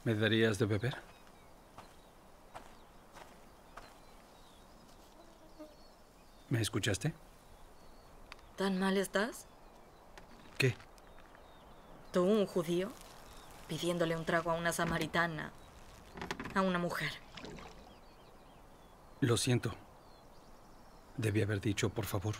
¿Me darías de beber? ¿Me escuchaste? ¿Tan mal estás? ¿Qué? ¿Tú, un judío, pidiéndole un trago a una samaritana, a una mujer? Lo siento. Debí haber dicho, por favor.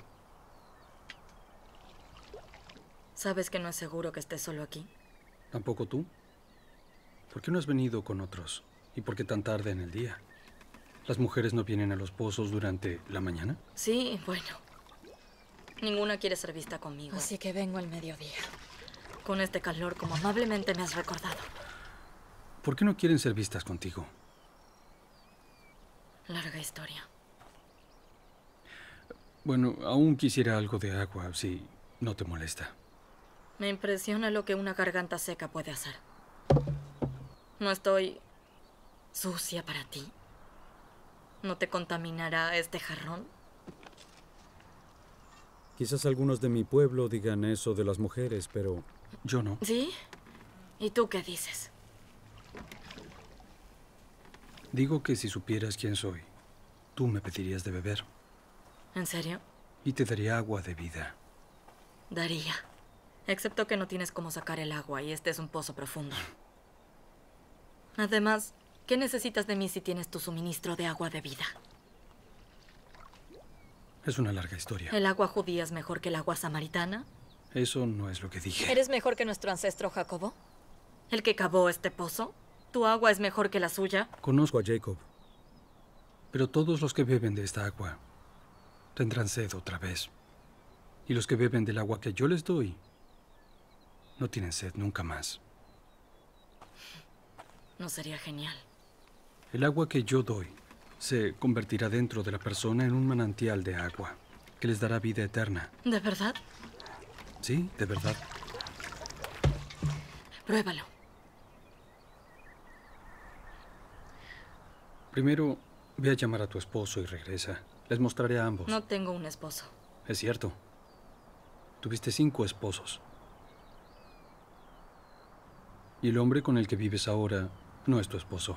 ¿Sabes que no es seguro que estés solo aquí? ¿Tampoco tú? ¿Por qué no has venido con otros? ¿Y por qué tan tarde en el día? ¿Las mujeres no vienen a los pozos durante la mañana? Sí, bueno. Ninguna quiere ser vista conmigo. Así que vengo al mediodía. Con este calor, como amablemente me has recordado. ¿Por qué no quieren ser vistas contigo? Larga historia. Bueno, aún quisiera algo de agua, si no te molesta. Me impresiona lo que una garganta seca puede hacer. No estoy sucia para ti. ¿No te contaminará este jarrón? Quizás algunos de mi pueblo digan eso de las mujeres, pero yo no. ¿Sí? ¿Y tú qué dices? Digo que si supieras quién soy, tú me pedirías de beber. ¿En serio? Y te daría agua de vida. Daría. Excepto que no tienes cómo sacar el agua y este es un pozo profundo. Además, ¿qué necesitas de mí si tienes tu suministro de agua de vida? Es una larga historia. ¿El agua judía es mejor que el agua samaritana? Eso no es lo que dije. ¿Eres mejor que nuestro ancestro Jacobo? ¿El que cavó este pozo? ¿Tu agua es mejor que la suya? Conozco a Jacob. Pero todos los que beben de esta agua tendrán sed otra vez. Y los que beben del agua que yo les doy no tienen sed nunca más. ¿No sería genial? El agua que yo doy se convertirá dentro de la persona en un manantial de agua que les dará vida eterna. ¿De verdad? Sí, de verdad. Pruébalo. Primero, ve a llamar a tu esposo y regresa. Les mostraré a ambos. No tengo un esposo. Es cierto. Tuviste 5 esposos. Y el hombre con el que vives ahora no es tu esposo.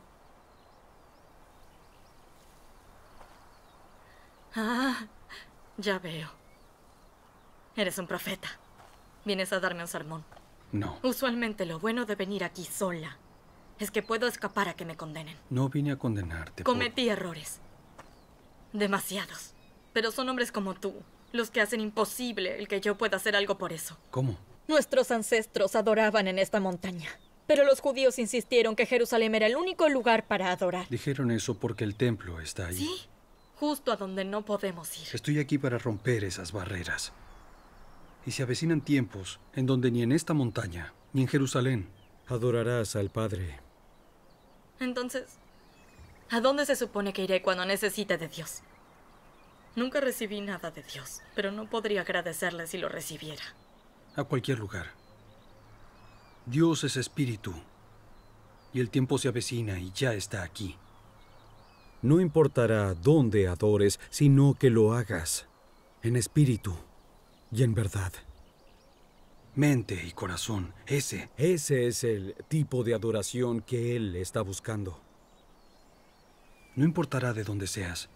Ah, ya veo. Eres un profeta. Vienes a darme un sermón. No. Usualmente lo bueno de venir aquí sola es que puedo escapar a que me condenen. No vine a condenarte. Cometí errores. Demasiados. Pero son hombres como tú los que hacen imposible el que yo pueda hacer algo por eso. ¿Cómo? Nuestros ancestros adoraban en esta montaña. Pero los judíos insistieron que Jerusalén era el único lugar para adorar. Dijeron eso porque el templo está ahí. Sí, justo a donde no podemos ir. Estoy aquí para romper esas barreras. Y se avecinan tiempos en donde ni en esta montaña, ni en Jerusalén, adorarás al Padre. Entonces, ¿a dónde se supone que iré cuando necesite de Dios? Nunca recibí nada de Dios, pero no podría agradecerle si lo recibiera. A cualquier lugar. Dios es espíritu. Y el tiempo se avecina y ya está aquí. No importará dónde adores, sino que lo hagas en espíritu y en verdad. Mente y corazón, ese es el tipo de adoración que Él está buscando. No importará de dónde seas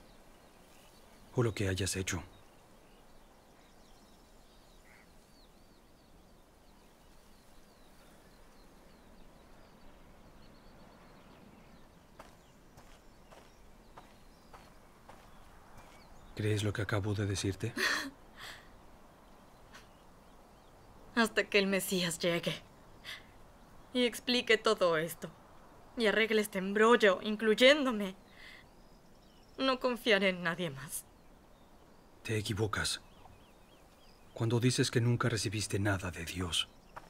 o lo que hayas hecho. ¿Crees lo que acabo de decirte? Hasta que el Mesías llegue y explique todo esto y arregle este embrollo, incluyéndome, no confiaré en nadie más. Te equivocas cuando dices que nunca recibiste nada de Dios.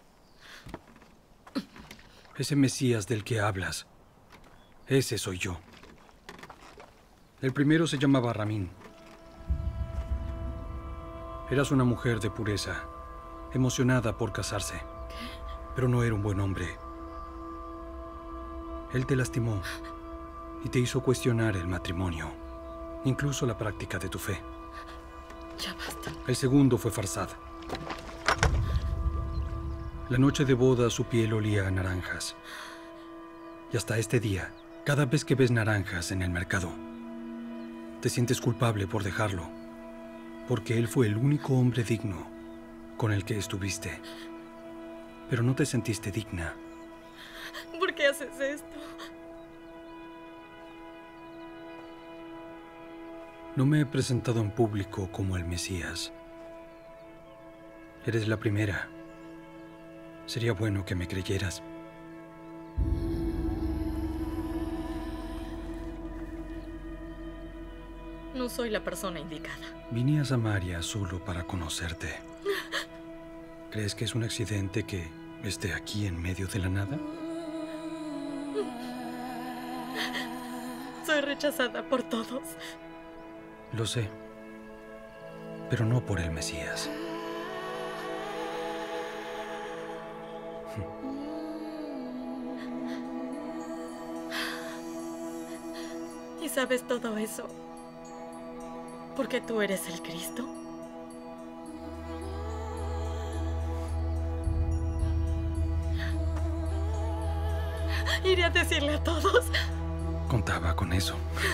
Ese Mesías del que hablas, ese soy yo. El primero se llamaba Ramín. Eras una mujer de pureza, emocionada por casarse. ¿Qué? Pero no era un buen hombre. Él te lastimó y te hizo cuestionar el matrimonio, incluso la práctica de tu fe. Ya basta. El segundo fue Farsad. La noche de boda su piel olía a naranjas Y hasta este día, cada vez que ves naranjas en el mercado, te sientes culpable por dejarlo, porque él fue el único hombre digno con el que estuviste. Pero no te sentiste digna. ¿Por qué haces esto? No me he presentado en público como el Mesías. Eres la primera. Sería bueno que me creyeras. No soy la persona indicada. Vine a Samaria solo para conocerte. ¿Crees que es un accidente que esté aquí en medio de la nada? Soy rechazada por todos. Lo sé, pero no por el Mesías. ¿Y sabes todo eso porque tú eres el Cristo? Iré a decirle a todos. Contaba con eso.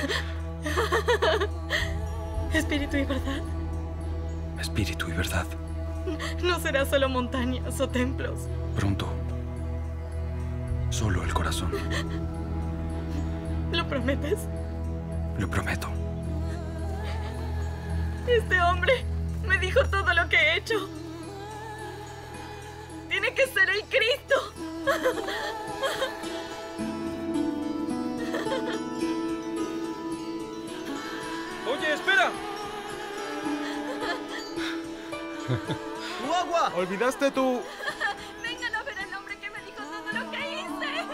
Espíritu y verdad. Espíritu y verdad. No será solo montañas o templos. Pronto. Solo el corazón. ¿Lo prometes? Lo prometo. Este hombre me dijo todo lo que he hecho. Tiene que ser el Cristo. Oye, espera. ¡Tu agua! Olvidaste tu... Vengan a ver al hombre que me dijo todo lo que hice.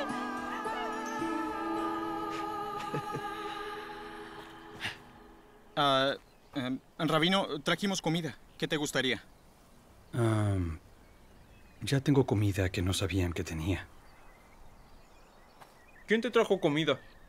Rabino, trajimos comida. ¿Qué te gustaría? Ya tengo comida que no sabían que tenía. ¿Quién te trajo comida?